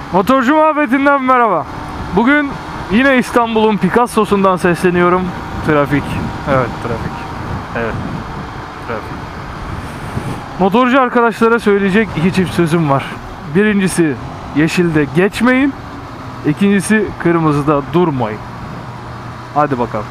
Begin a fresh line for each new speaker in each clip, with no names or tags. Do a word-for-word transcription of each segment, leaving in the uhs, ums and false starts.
Motorcu muhabbetinden merhaba. Bugün yine İstanbul'un Picasso'sundan sesleniyorum. Trafik. Evet, trafik. Evet, trafik. Motorcu arkadaşlara söyleyecek iki çift sözüm var. Birincisi, yeşilde geçmeyin. İkincisi, kırmızıda durmayın. Hadi bakalım.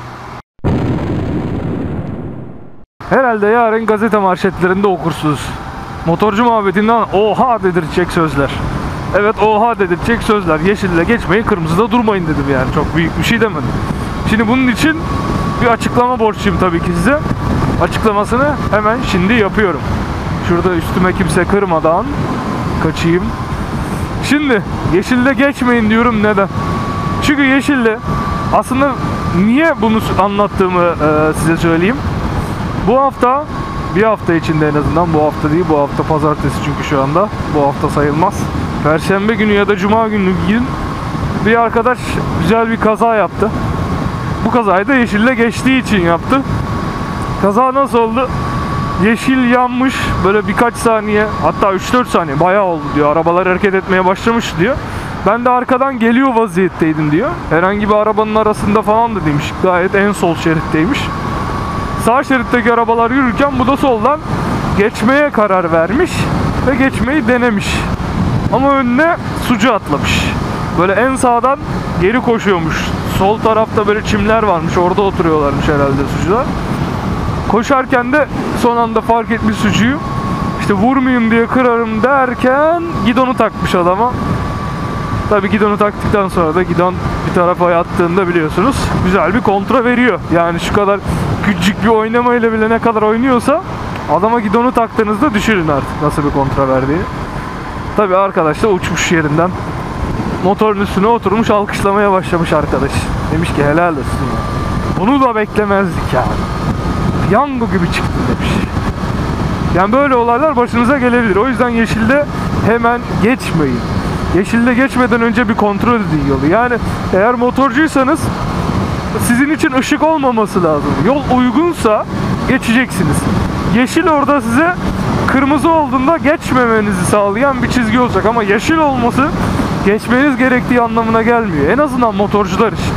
Herhalde yarın gazete manşetlerinde okursunuz. Motorcu muhabbetinden oha dedirtecek sözler. Evet, oha dedirtecek sözler. Yeşilde geçmeyin, kırmızıda durmayın dedim yani. Çok büyük bir şey demedim. Şimdi bunun için bir açıklama borçluyum tabii ki size. Açıklamasını hemen şimdi yapıyorum. Şurada üstüme kimse kırmadan kaçayım. Şimdi yeşilde geçmeyin diyorum, neden? Çünkü yeşilde aslında niye bunu anlattığımı e, size söyleyeyim. Bu hafta, bir hafta içinde en azından, bu hafta değil, bu hafta pazartesi çünkü şu anda, bu hafta sayılmaz. Perşembe günü ya da cuma günü gün bir arkadaş güzel bir kaza yaptı. Bu kazayı da yeşille geçtiği için yaptı. Kaza nasıl oldu? Yeşil yanmış böyle birkaç saniye, hatta üç dört saniye bayağı oldu diyor. Arabalar hareket etmeye başlamış diyor. Ben de arkadan geliyor vaziyetteydim diyor. Herhangi bir arabanın arasında falan da demiş. Gayet en sol şeritteymiş. Sağ şeritteki arabalar yürürken bu da soldan geçmeye karar vermiş ve geçmeyi denemiş. Ama önüne sucu atlamış. Böyle en sağdan geri koşuyormuş. Sol tarafta böyle çimler varmış. Orada oturuyorlarmış herhalde sucular. Koşarken de son anda fark etmiş sucuyu. İşte vurmayayım diye kırarım derken gidonu takmış adama. Tabii gidonu taktıktan sonra da gidon bir tarafa yattığında biliyorsunuz güzel bir kontra veriyor. Yani şu kadar küçük bir oynamayla bile ne kadar oynuyorsa adama gidonu taktığınızda düşünün artık nasıl bir kontra verdiğini. Tabii arkadaş da uçmuş yerinden. Motorun üstüne oturmuş alkışlamaya başlamış arkadaş. Demiş ki helal olsun ya. Bunu da beklemezdik yani. Piyango gibi çıktı demiş. Yani böyle olaylar başınıza gelebilir. O yüzden yeşilde hemen geçmeyin. Yeşilde geçmeden önce bir kontrol edin yolu. Yani eğer motorcuysanız sizin için ışık olmaması lazım. Yol uygunsa geçeceksiniz. Yeşil orada size kırmızı olduğunda geçmemenizi sağlayan bir çizgi olacak. Ama yeşil olması geçmeniz gerektiği anlamına gelmiyor. En azından motorcular için.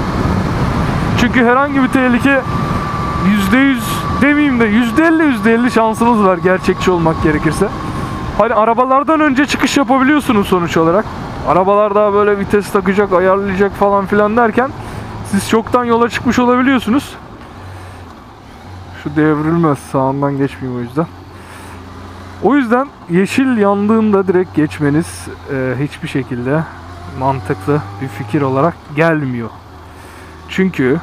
Çünkü herhangi bir tehlike yüzde yüz demeyeyim de yüzde elli yüzde elli şansınız var gerçekçi olmak gerekirse. Hani arabalardan önce çıkış yapabiliyorsunuz sonuç olarak. Arabalar daha böyle vites takacak, ayarlayacak falan filan derken siz çoktan yola çıkmış olabiliyorsunuz. Şu devrilmez, sağından geçmeyeyim o yüzden. O yüzden yeşil yandığında direkt geçmeniz e, hiçbir şekilde mantıklı bir fikir olarak gelmiyor. Çünkü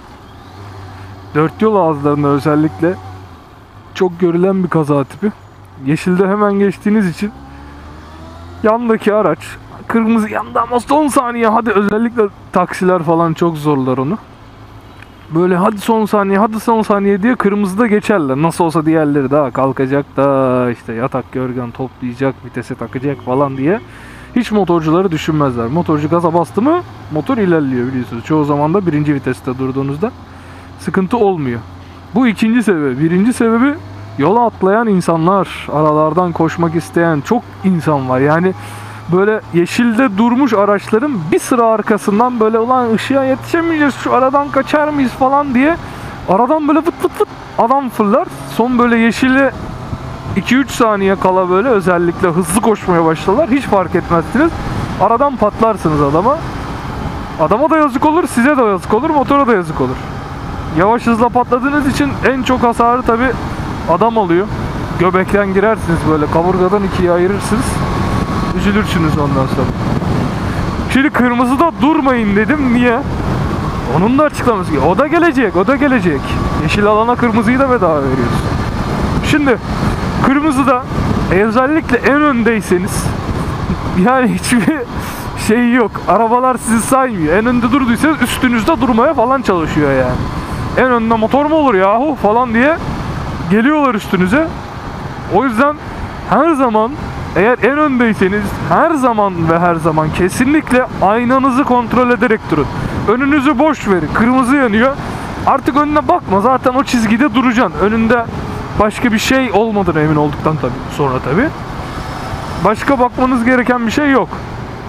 dört yol ağızlarında özellikle çok görülen bir kaza tipi. Yeşilde hemen geçtiğiniz için yandaki araç kırmızı yandı ama son saniye, hadi özellikle taksiler falan çok zorlar onu. Böyle hadi son saniye hadi son saniye diye kırmızıda geçerler. Nasıl olsa diğerleri daha kalkacak da işte yatak yorgan toplayacak, vitese takacak falan diye. Hiç motorcuları düşünmezler. Motorcu gaza bastı mı motor ilerliyor biliyorsunuz. Çoğu zaman da birinci viteste durduğunuzda sıkıntı olmuyor. Bu ikinci sebebi. Birinci sebebi yola atlayan insanlar. Aralardan koşmak isteyen çok insan var. Yani böyle yeşilde durmuş araçların bir sıra arkasından böyle ulan ışığa yetişemeyeceğiz, şu aradan kaçar mıyız falan diye aradan böyle fıt fıt fıt adam fırlar. Son böyle yeşile iki üç saniye kala böyle özellikle hızlı koşmaya başlarlar. Hiç fark etmezsiniz. Aradan patlarsınız adama. Adama da yazık olur, size de yazık olur, motora da yazık olur. Yavaş hızla patladığınız için en çok hasarı tabi adam alıyor. Göbekten girersiniz böyle, kaburgadan ikiye ayırırsınız. Üzülürsünüz ondan sonra. Şimdi kırmızıda durmayın dedim. Niye? Onun da açıklaması. O da gelecek, o da gelecek. Yeşil alana kırmızıyı da bedava veriyoruz. Şimdi kırmızıda özellikle en öndeyseniz yani hiçbir şey yok. Arabalar sizi saymıyor. En önde durduysanız üstünüzde durmaya falan çalışıyor yani. En önde motor mu olur yahu falan diye geliyorlar üstünüze. O yüzden her zaman eğer en öndeyseniz her zaman ve her zaman kesinlikle aynanızı kontrol ederek durun. Önünüzü boş verin. Kırmızı yanıyor. Artık önüne bakma. Zaten o çizgide duracaksın. Önünde başka bir şey olmadığına emin olduktan tabii sonra tabii. Başka bakmanız gereken bir şey yok.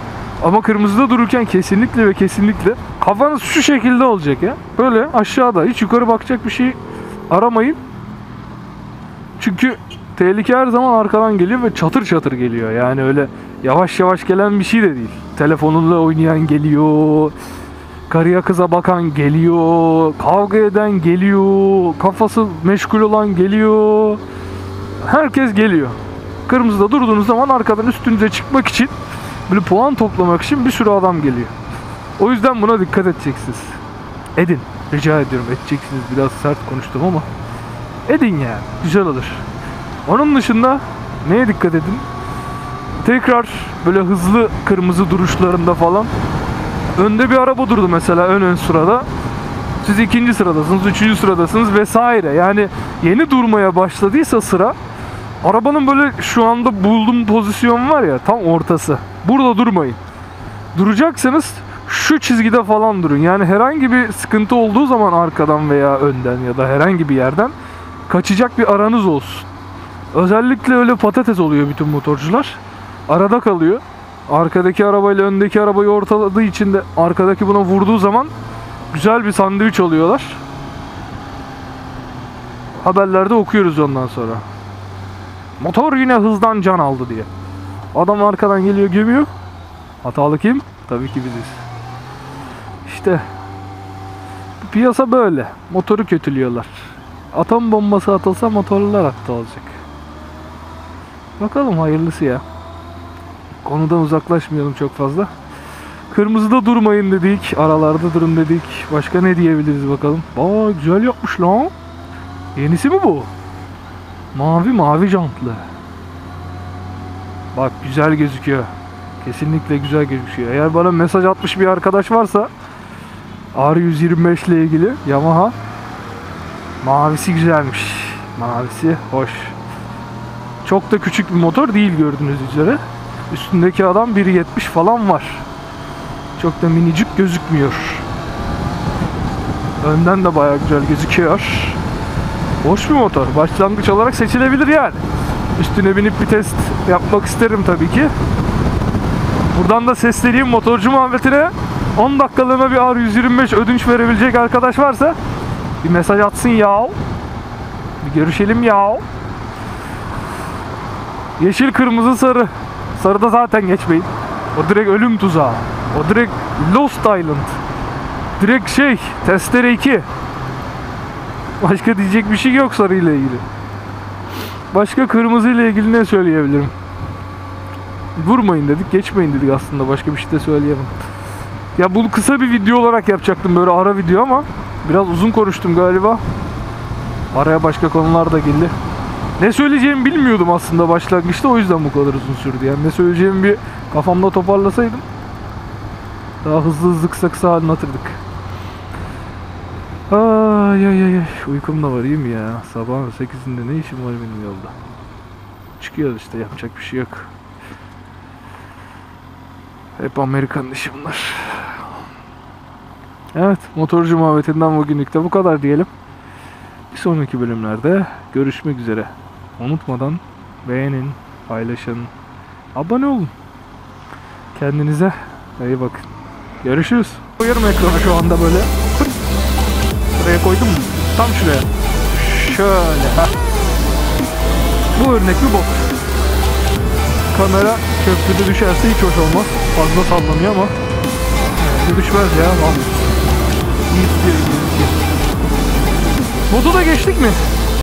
Ama kırmızıda dururken kesinlikle ve kesinlikle kafanız şu şekilde olacak ya. Böyle aşağıda, hiç yukarı bakacak bir şey aramayın. Çünkü tehlike her zaman arkadan geliyor ve çatır çatır geliyor. Yani öyle yavaş yavaş gelen bir şey de değil. Telefonuyla oynayan geliyor. Karıya kıza bakan geliyor. Kavga eden geliyor. Kafası meşgul olan geliyor. Herkes geliyor. Kırmızıda durduğunuz zaman arkadan üstünüze çıkmak için, böyle puan toplamak için bir sürü adam geliyor. O yüzden buna dikkat edeceksiniz. Edin. Rica ediyorum, edeceksiniz. Biraz sert konuştum ama edin yani. Güzel olur. Onun dışında neye dikkat edin? Tekrar böyle hızlı kırmızı duruşlarında falan önde bir araba durdu mesela, ön ön sırada. Siz ikinci sıradasınız, üçüncü sıradasınız vesaire. Yani yeni durmaya başladıysa sıra, arabanın böyle şu anda bulduğum pozisyon var ya, tam ortası. Burada durmayın. Duracaksanız şu çizgide falan durun. Yani herhangi bir sıkıntı olduğu zaman arkadan veya önden ya da herhangi bir yerden kaçacak bir aranız olsun. Özellikle öyle patates oluyor bütün motorcular. Arada kalıyor. Arkadaki arabayla öndeki arabayı ortaladığı için de arkadaki buna vurduğu zaman güzel bir sandviç oluyorlar. Haberlerde okuyoruz ondan sonra. Motor yine hızdan can aldı diye. Adam arkadan geliyor, gömüyor. Hatalı kim? Tabii ki biziz. İşte piyasa böyle. Motoru kötülüyorlar. Atom bombası atılsa motorlar attı olacak. Bakalım, hayırlısı ya. Konudan uzaklaşmayalım çok fazla. Kırmızıda durmayın dedik. Aralarda durun dedik. Başka ne diyebiliriz bakalım. Aa, güzel yapmış lan. Yenisi mi bu? Mavi mavi jantlı. Bak, güzel gözüküyor. Kesinlikle güzel gözüküyor. Eğer bana mesaj atmış bir arkadaş varsa R yüz yirmi beş ile ilgili Yamaha, mavisi güzelmiş. Mavisi hoş. Çok da küçük bir motor değil gördüğünüz üzere. Üstündeki adam bir yetmiş falan var. Çok da minicik gözükmüyor. Önden de bayağı güzel gözüküyor. Hoş bir motor. Başlangıç olarak seçilebilir yani. Üstüne binip bir test yapmak isterim tabii ki. Buradan da sesleneyim motorcu muhabbetine. on dakikalığına bir R yüz yirmi beş ödünç verebilecek arkadaş varsa bir mesaj atsın ya. Bir görüşelim ya. Yeşil, kırmızı, sarı. Sarıda zaten geçmeyin. O direkt ölüm tuzağı. O direkt Lost Island. Direkt şey, Testere iki. Başka diyecek bir şey yok sarı ile ilgili. Başka kırmızı ile ilgili ne söyleyebilirim? Vurmayın dedik, geçmeyin dedik aslında. Başka bir şey de söyleyemem. Ya bunu kısa bir video olarak yapacaktım, böyle ara video, ama biraz uzun konuştum galiba. Araya başka konular da geldi. Ne söyleyeceğimi bilmiyordum aslında başlangıçta, o yüzden bu kadar uzun sürdü. Yani ne söyleyeceğimi bir kafamda toparlasaydım daha hızlı hızlı kısa kısa anlatırdık. Ay ay ay, uykum da var, iyi mi ya? Sabahın sekizinde ne işim var benim yolda? Çıkıyoruz işte, yapacak bir şey yok. Hep Amerikan işi bunlar. Evet, motorcu muhabbetinden bugünlük de bu kadar diyelim. Bir sonraki bölümlerde görüşmek üzere. Unutmadan beğenin, paylaşın, abone olun. Kendinize iyi bakın. Görüşürüz. Koyarım ekrana şu anda böyle. Buraya koydum mu? Tam şuraya. Şöyle. Ha. Bu örnek bir bot. Kamera köprüde düşerse hiç hoş olmaz. Fazla sallanıyor ama bu düşmez ya. İyi tutuyor. Botu da geçtik mi?